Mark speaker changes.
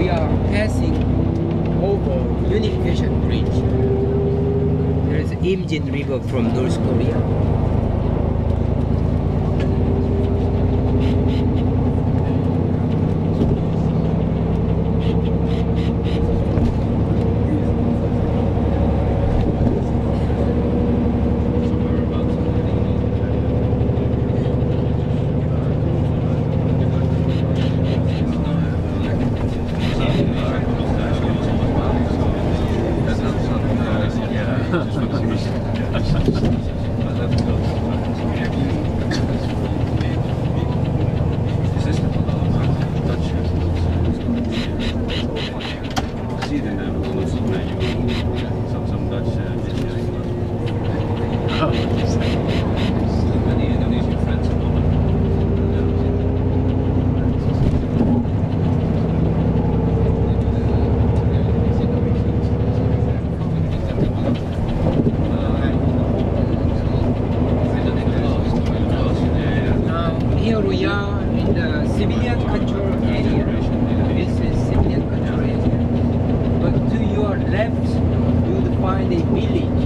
Speaker 1: we are passing over Unification Bridge. There is Imjin River from North Korea. Here we are in the civilian control area. This is civilian control area. But to your left, you will find a village.